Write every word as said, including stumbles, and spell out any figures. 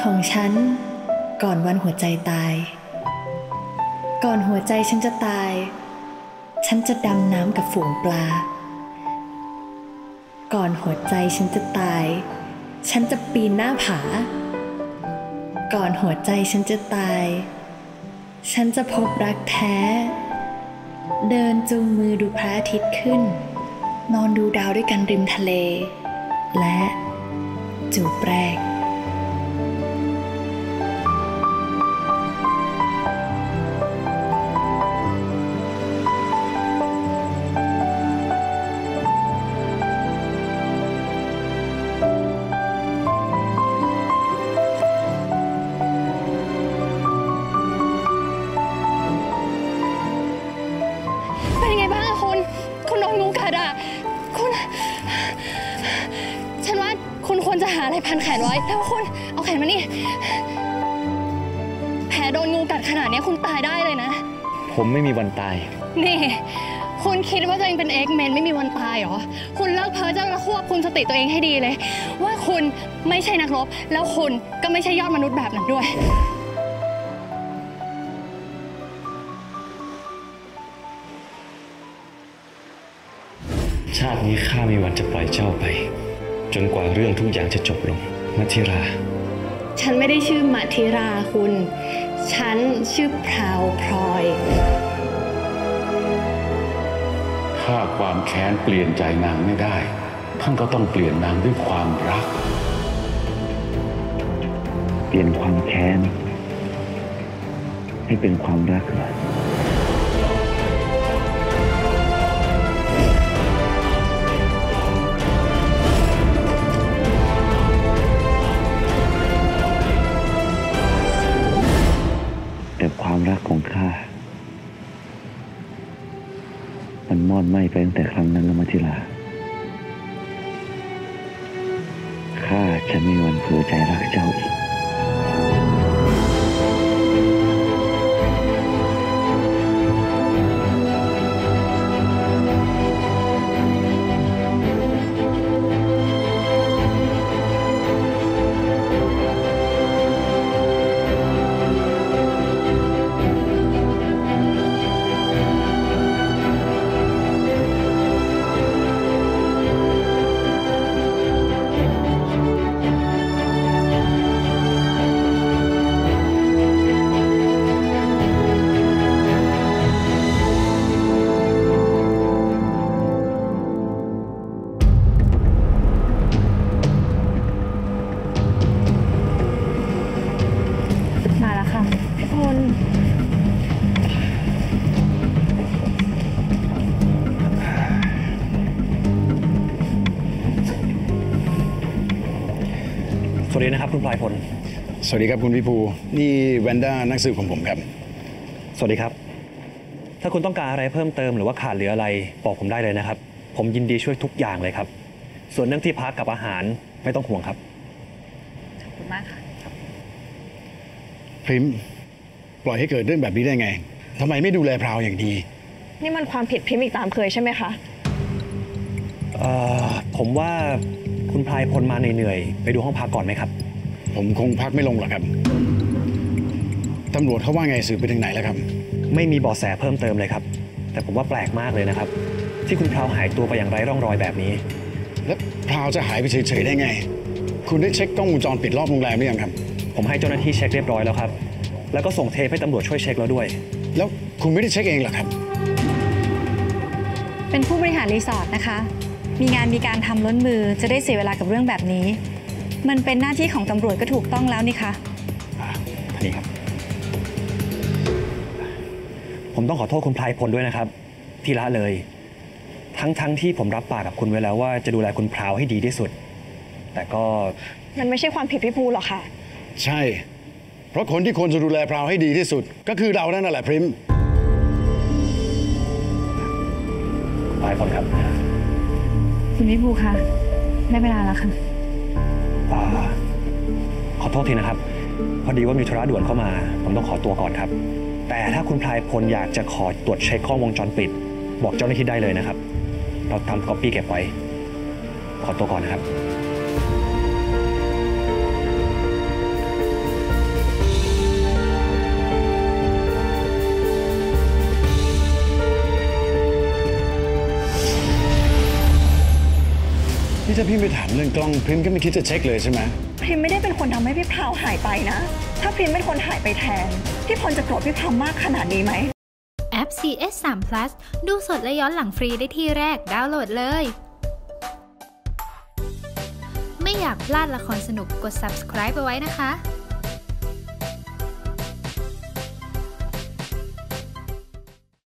ของฉันก่อนวันหัวใจตายก่อนหัวใจฉันจะตายฉันจะดำน้ำกับฝูงปลาก่อนหัวใจฉันจะตายฉันจะปีนหน้าผาก่อนหัวใจฉันจะตายฉันจะพบรักแท้เดินจูงมือดูพระอาทิตย์ขึ้นนอนดูดาวด้วยกันริมทะเลและจูบแรกจะหาอะไรพันแขนไว้แล้วคุณเอาแขนมานี่แผลโดนงูกัดขนาดนี้คุณตายได้เลยนะผมไม่มีวันตายนี่คุณคิดว่าตัวเองเป็นเอ็กแมนไม่มีวันตายเหรอคุณเลิกเพ้อเจ้าและควบคุมสติตัวเองให้ดีเลยว่าคุณไม่ใช่นักรบแล้วคุณก็ไม่ใช่ยอดมนุษย์แบบนั้นด้วยชาตินี้ข้ามีวันจะปล่อยเจ้าไปจนกว่าเรื่องทุกอย่างจะจบลงมัทิราฉันไม่ได้ชื่อมัทิราคุณฉันชื่อพราวพลอยถ้าความแค้นเปลี่ยนใจนางไม่ได้ท่านก็ต้องเปลี่ยนนางด้วยความรักเปลี่ยนความแค้นให้เป็นความรักเลยแต่ความรักของข้ามันมอดไหม้ไปตั้งแต่ครั้งนั้นแล้วมัทิราข้าจะไม่มีวันเผลอใจรักเจ้าอีกสวัสดีนะครับคุณปลายพลสวัสดีครับคุณพิภูนี่แวนด้านักสืบของผมครับสวัสดีครับถ้าคุณต้องการอะไรเพิ่มเติมหรือว่าขาดเหลืออะไรบอกผมได้เลยนะครับผมยินดีช่วยทุกอย่างเลยครับส่วนเรื่องที่พักกับอาหารไม่ต้องห่วงครับขอบคุณมากค่ะพริมปล่อยให้เกิดเรื่องแบบนี้ได้ไงทำไมไม่ดูแลพราวอย่างดีนี่มันความผิดพริมอีกตามเคยใช่ไหมคะเอ่อผมว่าคุณพลายพลมาเหนื่อยๆไปดูห้องพักก่อนไหมครับผมคงพักไม่ลงหรอกครับตำรวจเขาว่าไงสืบไปถึงไหนแล้วครับไม่มีเบาะแสเพิ่มเติมเลยครับแต่ผมว่าแปลกมากเลยนะครับที่คุณพราวหายตัวไปอย่างไร้ร่องรอยแบบนี้แล้วพราวจะหายไปเฉยๆได้ไงคุณได้เช็คกล้องวงจรปิดรอบโรงแรมหรือยังครับผมให้เจ้าหน้าที่เช็คเรียบร้อยแล้วครับแล้วก็ส่งเทปให้ตำรวจช่วยเช็คแล้วด้วยแล้วคุณไม่ได้เช็คเองหรอครับเป็นผู้บริหารรีสอร์ทนะคะมีงานมีการทำล้นมือจะได้เสียเวลากับเรื่องแบบนี้มันเป็นหน้าที่ของตำรวจก็ถูกต้องแล้วนี่คะนี่ครับผมต้องขอโทษคุณพลายพลด้วยนะครับที่ละเลยทั้งๆ ท, ที่ผมรับปากกับคุณไว้แล้วว่าจะดูแลคุณพราวให้ดีที่สุดแต่ก็มันไม่ใช่ความผิดพี่ภูหรอกค่ะใช่เพราะคนที่ควรจะดูแลพราวให้ดีที่สุดก็คือเรานั่นแหละพริมพลายพลครับคุณพี่ภูคะได้เวลาแล้วค่ะขอโทษทีนะครับพอดีว่ามีธุระด่วนเข้ามาผมต้องขอตัวก่อนครับแต่ถ้าคุณพลายพลอยากจะขอตรวจเช็คข้อวงจรปิดบอกเจ้าหน้าที่ได้เลยนะครับเราทำก๊อปปี้เก็บไว้ขอตัวก่อนนะครับนี่ถ้าพี่ไม่ถามเรื่องกล้องพริมก็ไม่คิดจะเช็คเลยใช่ไหมพริมไม่ได้เป็นคนทำให้พี่พราวหายไปนะ ถ้าพริมเป็นคนหายไปแทนพี่พลจะโกรธพี่พราวมากขนาดนี้ไหมแอป ซี เอส ทรี พลัส ดูสดและย้อนหลังฟรีได้ที่แรกดาวน์โหลดเลย ไม่อยากพลาดละครสนุกกด ซับสไครบ์ เอาไว้นะคะ